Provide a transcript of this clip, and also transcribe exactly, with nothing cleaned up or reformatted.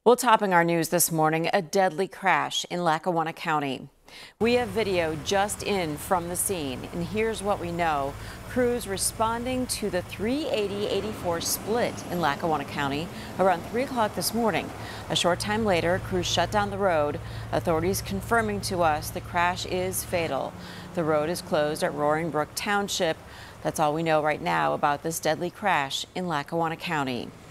Well, topping our news this morning, a deadly crash in Lackawanna County. We have video just in from the scene, and here's what we know. Crews responding to the three eighty eighty-four split in Lackawanna County around three o'clock this morning. A short time later, crews shut down the road. Authorities confirming to us the crash is fatal. The road is closed at Roaring Brook Township. That's all we know right now about this deadly crash in Lackawanna County.